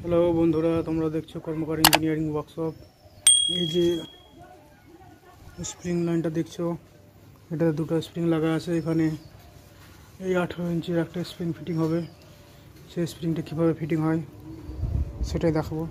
Hello বন্ধুরা, তোমরা দেখছো কর্মকার ইঞ্জিনিয়ারিং ওয়ার্কশপ। এই যে স্প্রিং লাইনটা দেখছো, এটা দুটো স্প্রিং লাগা আছে। এখানে এই 18 ইঞ্চির একটা স্প্রিং ফিটিং হবে। সেই স্প্রিংটা কীভাবে ফিটিং হয় সেটাই দেখাবো।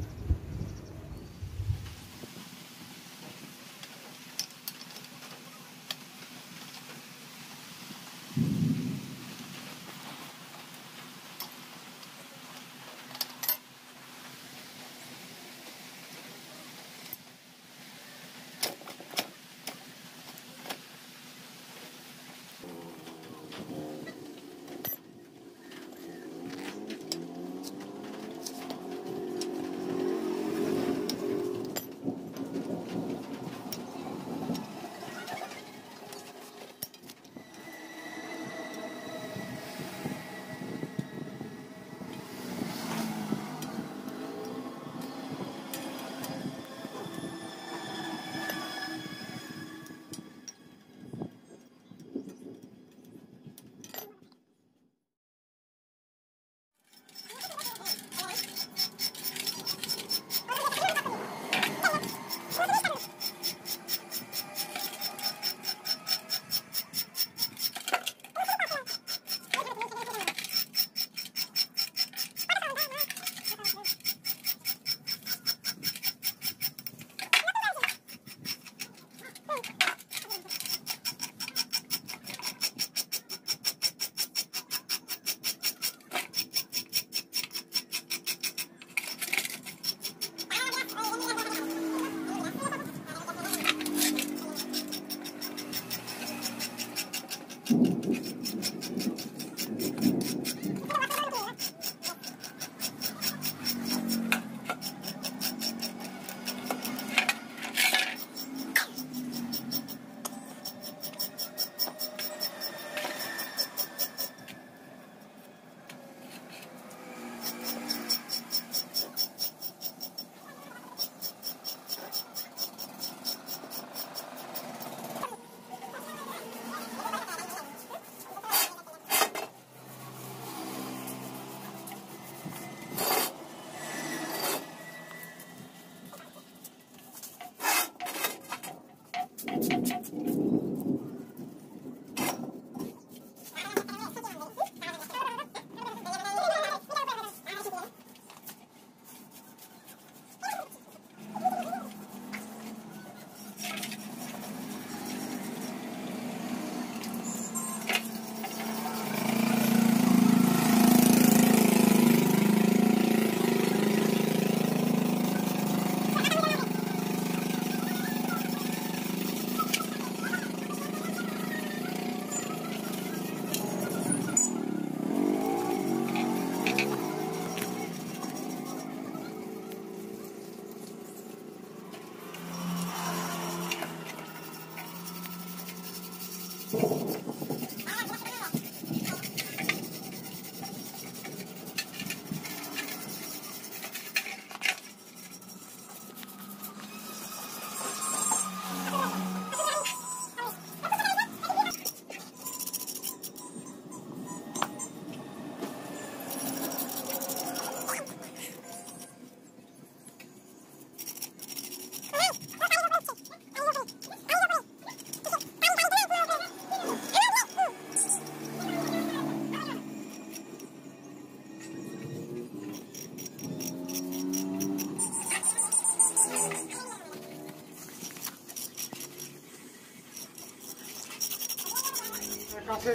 কাছে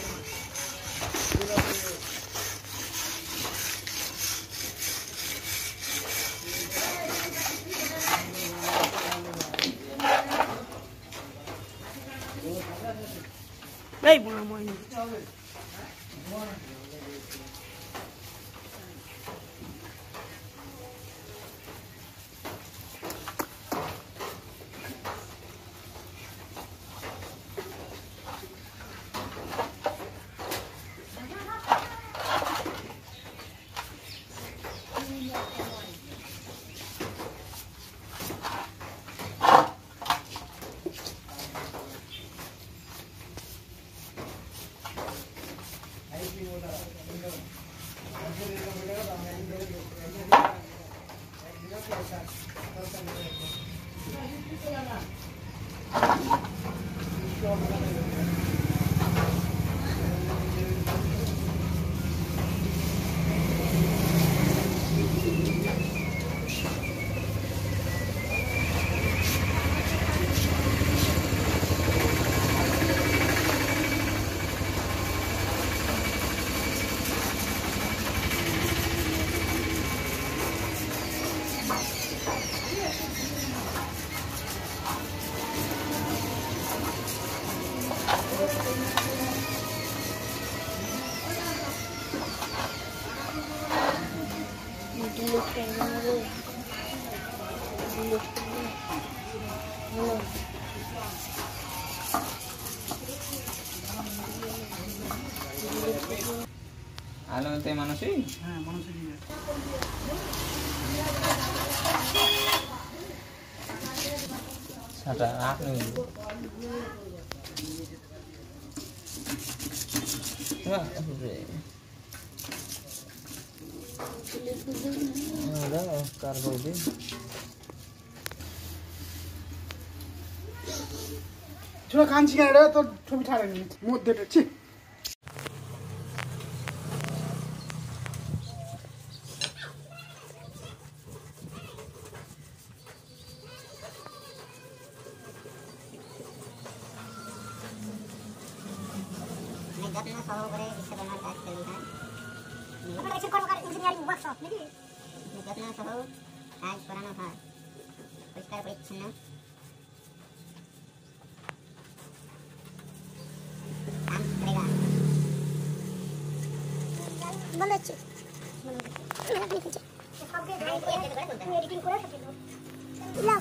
এই বড় মইনি আলো তে মানুষই হ্যাঁ মানুষই দিয়ে সাটা আট নই কার বলবি ছোট কাঞ্চি কেন রে তোর ছবি ছাড়েনি মধ্যে ছি যত্ন সহকারে বিশ্বকর্মার কাজ চলি হয় বিশ্বকর্মার ইঞ্জিনিয়ারিং ওয়ার্কশপ নাকি যত্ন সহ কাজ করানো হয় পরিষ্কার পরিচ্ছন্ন কাম করেগা ভালো আছে সবকে এডিটিং করে থাকে লাভ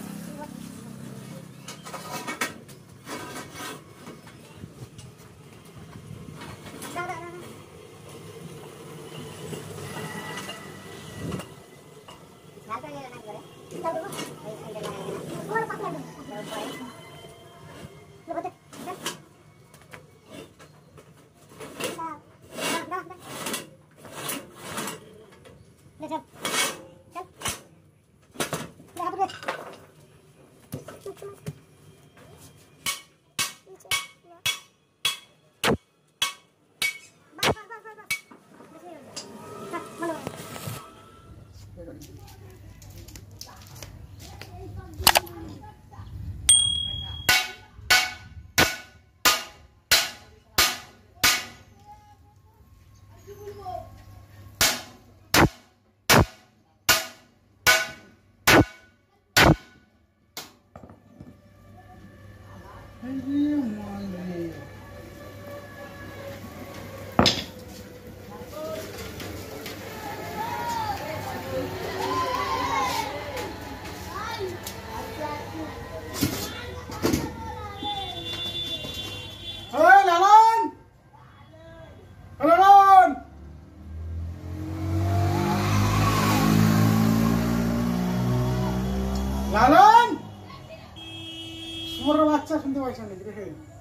লালন সুমর বাচ্চা শুনতে পাইছ নাকি দেখে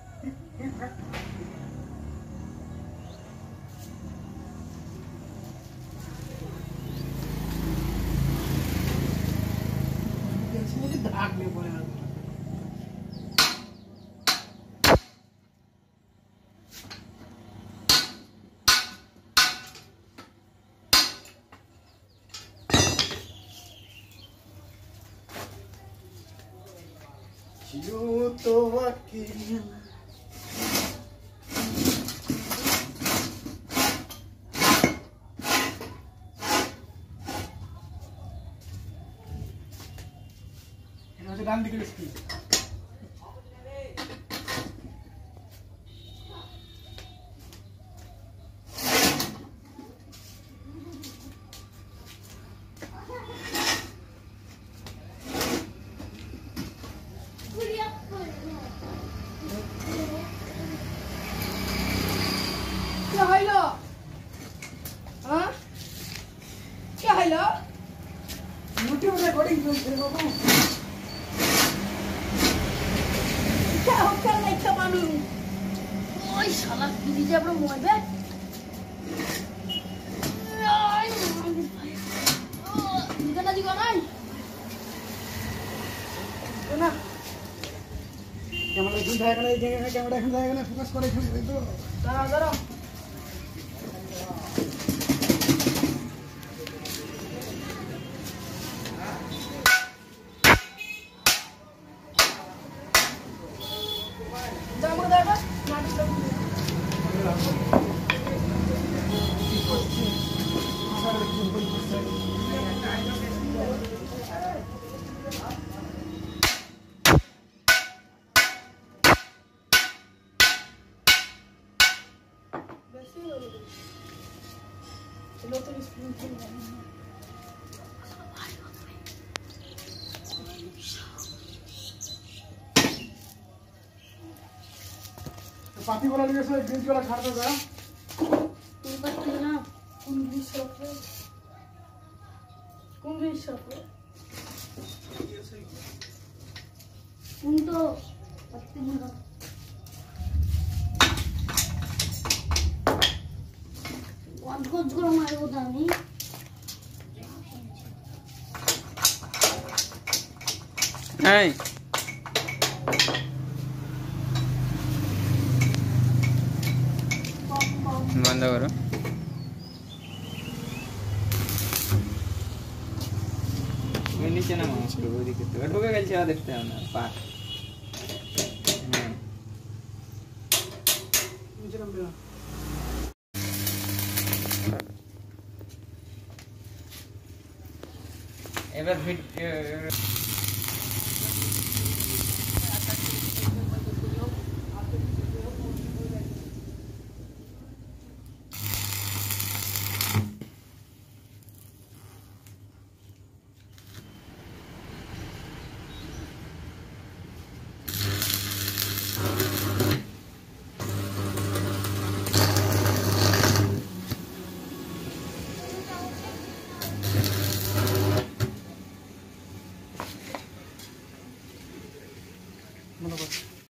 ঢাকলে পড়ে না Eu tô aqui. এটা হচ্ছে ডান দিকের স্ক্রিন क्या हेलो हाँ क्या हेलो YouTube recording চলছে বাবু क्या होकर नहीं तो मालू ओए साला दीदी जब रो मोबाइल पे निकलना जी कौन है না ক্যামেরা এখন থাকে না এই জায়গায় ক্যামেরা এখন থাকে না ফোকাস করে এখন তো दारा दारा जामुन दादा नाटक नতুন স্প্রিং पाती वाला लिए से ग्रीन वाला छाड़ देगा। तुम पत्ती ना कुंडी शॉप है, कुंडी शॉप है। उन तो पत्ती में कुछ करो मारे वो दानी এই বন্ধ করো। ওই নিচে নামা আসলো ওইদিকে থেকে ঢুকে গেছে আর দেখতে হবে না পা। नीचे नंबर এবার মনে কর